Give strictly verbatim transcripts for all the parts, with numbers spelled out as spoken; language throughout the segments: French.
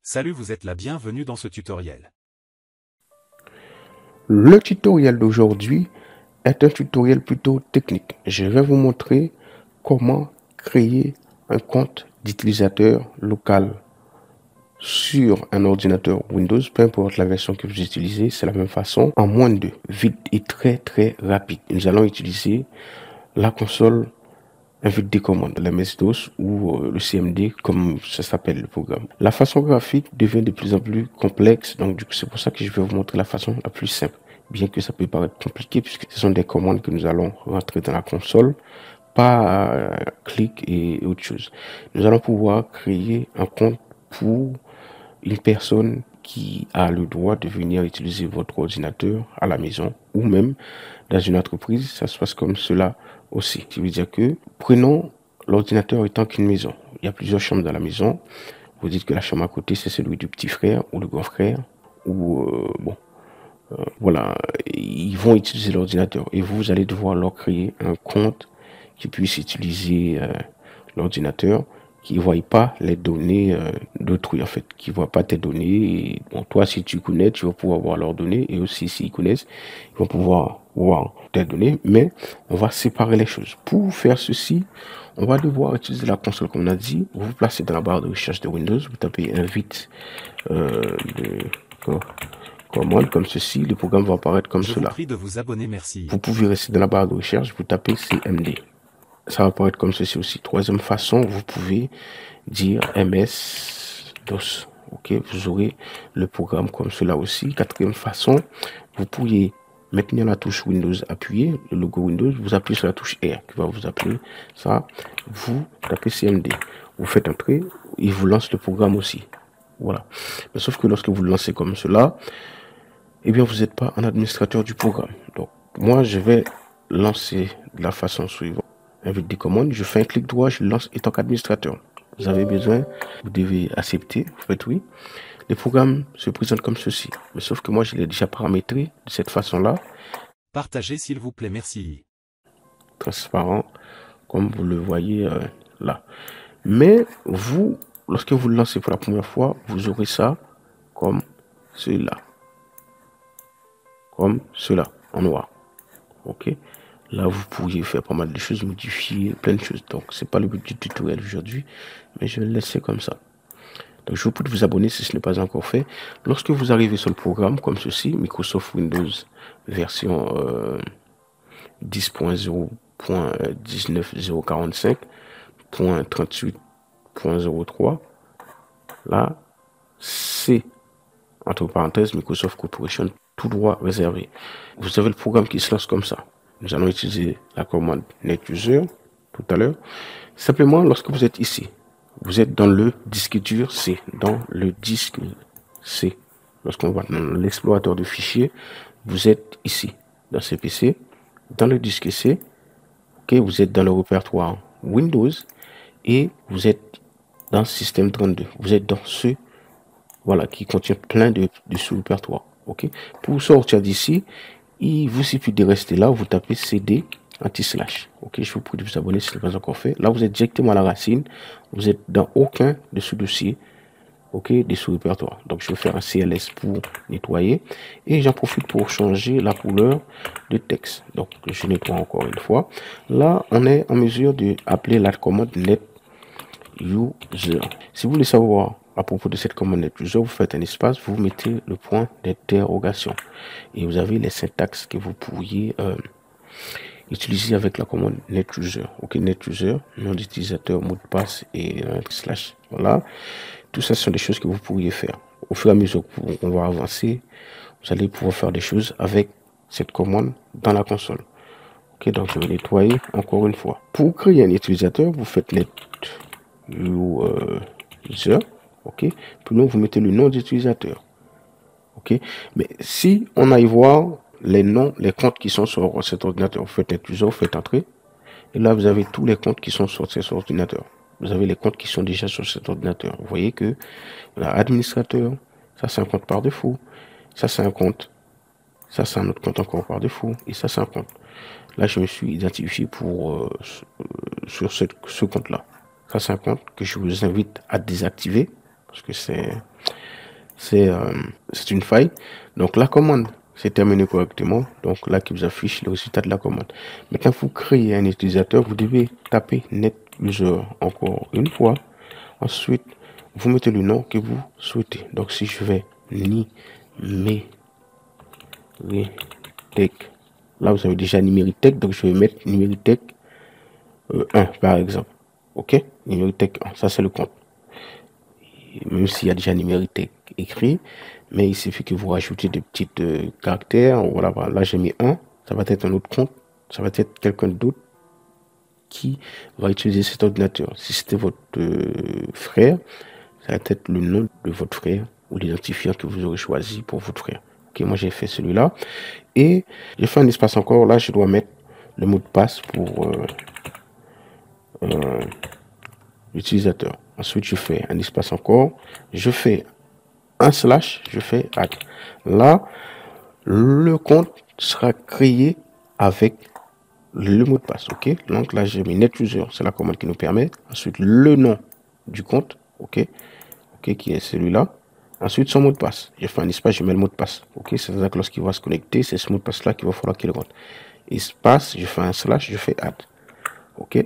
Salut, vous êtes la bienvenue dans ce tutoriel. Le tutoriel d'aujourd'hui est un tutoriel plutôt technique. Je vais vous montrer comment créer un compte d'utilisateur local sur un ordinateur Windows, peu importe la version que vous utilisez, c'est la même façon, en moins de vite et très très rapide. Nous allons utiliser la console invite des commandes, la M S-DOS ou euh, le C M D comme ça s'appelle le programme. La façon graphique devient de plus en plus complexe, donc du coup c'est pour ça que je vais vous montrer la façon la plus simple, bien que ça peut paraître compliqué puisque ce sont des commandes que nous allons rentrer dans la console, pas euh, clic et autre chose. Nous allons pouvoir créer un compte pour une personne qui a le droit de venir utiliser votre ordinateur à la maison ou même dans une entreprise. Ça se passe comme cela aussi. Ce qui veut dire que prenons l'ordinateur étant qu'une maison. Il y a plusieurs chambres dans la maison. Vous dites que la chambre à côté, c'est celui du petit frère ou du grand frère. Ou euh, bon, euh, voilà, ils vont utiliser l'ordinateur et vous allez devoir leur créer un compte qui puisse utiliser euh, l'ordinateur, qui ne voit pas les données euh, d'autrui en fait, qui ne voit pas tes données. Et, bon, toi, si tu connais, tu vas pouvoir voir leurs données et aussi s'ils connaissent, ils vont pouvoir voir tes données, mais on va séparer les choses. Pour faire ceci, on va devoir utiliser la console comme on a dit. Vous vous placez dans la barre de recherche de Windows, vous tapez invite euh, de oh, commande comme ceci, le programme va apparaître comme Je cela. vous prie de vous abonner, merci. Vous pouvez rester dans la barre de recherche, vous tapez C M D. Ça va apparaître comme ceci aussi. Troisième façon, vous pouvez dire M S-DOS. Ok, vous aurez le programme comme cela aussi. Quatrième façon, vous pourriez maintenir la touche Windows appuyée, le logo Windows, vous appuyez sur la touche R qui va vous appeler ça. Vous tapez C M D. Vous faites entrer, il vous lance le programme aussi. Voilà. Mais sauf que lorsque vous le lancez comme cela, eh bien, vous n'êtes pas un administrateur du programme. Donc, moi, je vais lancer de la façon suivante. Invite des commandes, je fais un clic droit, je lance en tant qu'administrateur. Vous avez besoin, vous devez accepter, vous faites oui. Les programmes se présentent comme ceci. Mais sauf que moi, je l'ai déjà paramétré de cette façon-là. Partagez s'il vous plaît, merci. Transparent, comme vous le voyez euh, là. Mais vous, lorsque vous le lancez pour la première fois, vous aurez ça comme cela. Comme cela, en noir. Ok, là vous pourriez faire pas mal de choses, modifier plein de choses. Donc c'est pas le but du tutoriel aujourd'hui, mais je vais le laisser comme ça. Donc je vous prie de vous abonner si ce n'est pas encore fait. Lorsque vous arrivez sur le programme comme ceci, Microsoft Windows version euh, dix point zéro point dix-neuf zéro quarante-cinq point trente-huit point zéro trois, là c'est entre parenthèses Microsoft Corporation tout droit réservé. Vous avez le programme qui se lance comme ça. Nous allons utiliser la commande netuser tout à l'heure. Simplement, lorsque vous êtes ici, vous êtes dans le disque dur C, dans le disque C. Lorsqu'on va dans l'explorateur de fichiers, vous êtes ici, dans C P C, dans le disque C. Ok, vous êtes dans le répertoire Windows et vous êtes dans le système trente-deux. Vous êtes dans ce, voilà, qui contient plein de, de sous-répertoires. Ok, pour sortir d'ici, il vous suffit de rester là, vous tapez C D anti-slash. Ok, je vous prie de vous abonner si ce n'est pas encore fait. Là, vous êtes directement à la racine. Vous êtes dans aucun de ce dossier. Ok, des sous-répertoires. Donc, je vais faire un C L S pour nettoyer. Et j'en profite pour changer la couleur de texte. Donc, je nettoie encore une fois. Là, on est en mesure de appeler la commande net user. Si vous voulez savoir à propos de cette commande netuser, vous faites un espace, vous mettez le point d'interrogation et vous avez les syntaxes que vous pourriez euh, utiliser avec la commande netuser. Ok, netuser, nom d'utilisateur, mot de passe et euh, slash. Voilà, tout ça ce sont des choses que vous pourriez faire. Au fur et à mesure qu'on va avancer, vous allez pouvoir faire des choses avec cette commande dans la console. Ok, donc je vais nettoyer encore une fois. Pour créer un utilisateur, vous faites net user. Ok, puis nous vous mettez le nom d'utilisateur. Ok, mais si on aille voir les noms, les comptes qui sont sur cet ordinateur, vous faites net user, vous faites entrer, et là vous avez tous les comptes qui sont sur cet ordinateur. Vous avez les comptes qui sont déjà sur cet ordinateur. Vous voyez que l'administrateur, ça c'est un compte par défaut, ça c'est un compte, ça c'est un autre compte encore par défaut, et ça c'est un compte. Là je me suis identifié pour euh, sur ce compte là. Ça c'est un compte que je vous invite à désactiver parce que c'est c'est euh, c'est une faille. Donc la commande s'est terminée correctement. Donc là qui vous affiche le résultat de la commande. Maintenant, vous créez un utilisateur, vous devez taper NetUser encore une fois. Ensuite, vous mettez le nom que vous souhaitez. Donc si je vais Nimeritech, là vous avez déjà Nimeritech, donc je vais mettre Nimeritech euh, un par exemple. Ok, Nimeritech un, ça c'est le compte. Même s'il y a déjà Nimeritech écrit, mais il suffit que vous rajoutez des petits euh, caractères. Voilà, voilà. Là j'ai mis un, ça va être un autre compte, ça va être quelqu'un d'autre qui va utiliser cet ordinateur. Si c'était votre euh, frère, ça va être le nom de votre frère ou l'identifiant que vous aurez choisi pour votre frère. Ok, moi j'ai fait celui-là et j'ai fait un espace encore. Là, je dois mettre le mot de passe pour euh, euh, l'utilisateur. Ensuite, je fais un espace encore. Je fais un slash, je fais add. Là, le compte sera créé avec le mot de passe. Ok, donc là, j'ai mis NetUser, c'est la commande qui nous permet. Ensuite, le nom du compte. Ok, ok, qui est celui-là. Ensuite, son mot de passe. Je fais un espace, je mets le mot de passe. Ok, c'est-à-dire que lorsqu'il va se connecter, c'est ce mot de passe-là qu'il va falloir qu'il rentre. Espace, je fais un slash, je fais add. Ok,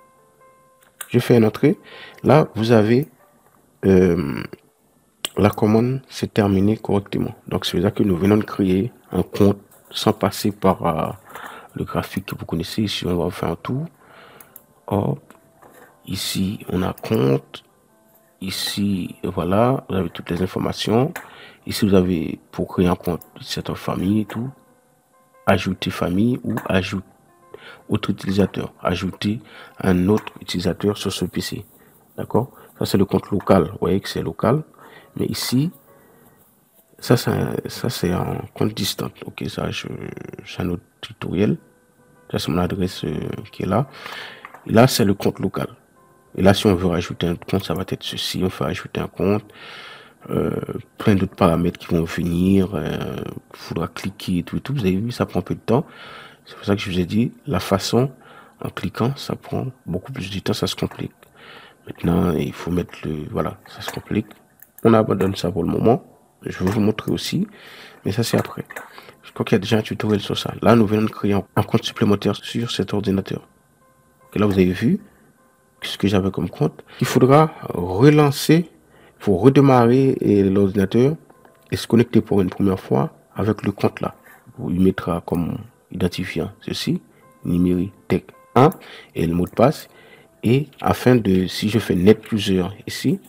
je fais une entrée. Là, vous avez euh, la commande s'est terminée correctement. Donc, c'est-à-dire que nous venons de créer un compte sans passer par euh, le graphique que vous connaissez. Ici, on va faire un tour. Hop, ici, on a compte. Ici, voilà, vous avez toutes les informations. Ici, vous avez pour créer un compte, cette famille et tout. Ajouter famille ou ajouter autre utilisateur. Ajouter un autre utilisateur sur ce P C. D'accord? Ça, c'est le compte local. Vous voyez que c'est local. Mais ici, ça, c'est un, un compte distant. Ok, ça, c'est un autre tutoriel. Ça, c'est mon adresse euh, qui est là. Et là, c'est le compte local. Et là, si on veut rajouter un compte, ça va être ceci. On fait rajouter un compte. Euh, plein d'autres paramètres qui vont venir. Il euh, faudra cliquer et tout et tout. Vous avez vu, ça prend un peu de temps. C'est pour ça que je vous ai dit, la façon, en cliquant, ça prend beaucoup plus de temps, ça se complique. Maintenant, il faut mettre le... Voilà, ça se complique. On abandonne ça pour le moment. Je vais vous montrer aussi. Mais ça, c'est après. Je crois qu'il y a déjà un tutoriel sur ça. Là, nous venons de créer un compte supplémentaire sur cet ordinateur. Et là, vous avez vu ce que j'avais comme compte. Il faudra relancer, il faut redémarrer l'ordinateur et se connecter pour une première fois avec le compte là. Vous lui mettra comme identifiant ceci, Nimeritech un et le mot de passe. Et afin de, si je fais NetUser ici,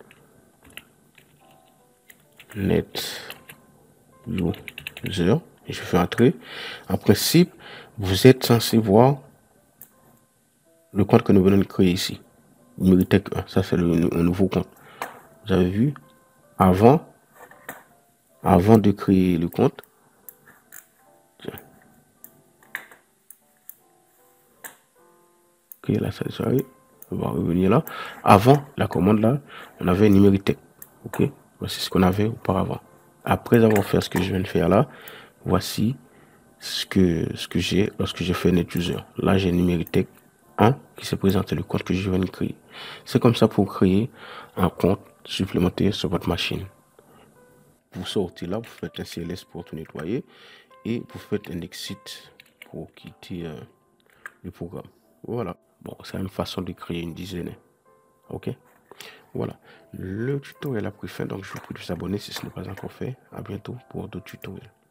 NetUser, et je fais entrer, en principe, vous êtes censé voir le compte que nous venons de créer ici. Nimeritech un, ça c'est le, le nouveau compte. Vous avez vu, avant, avant de créer le compte, tiens. Ok, là ça arrive. On va revenir là. Avant la commande là, on avait Nimeritech. Ok, voici ce qu'on avait auparavant. Après avoir fait ce que je viens de faire là, voici ce que ce que j'ai lorsque j'ai fait NetUser. Là, j'ai Nimeritech un qui s'est présenté, le compte que je viens de créer. C'est comme ça pour créer un compte supplémentaire sur votre machine. Vous sortez là, vous faites un C L S pour tout nettoyer et vous faites un exit pour quitter euh, le programme. Voilà. Bon, c'est une façon de créer une dizaine. Ok. Voilà. Le tutoriel a pris fin, donc je vous prie de vous abonner si ce n'est pas encore fait. À bientôt pour d'autres tutoriels.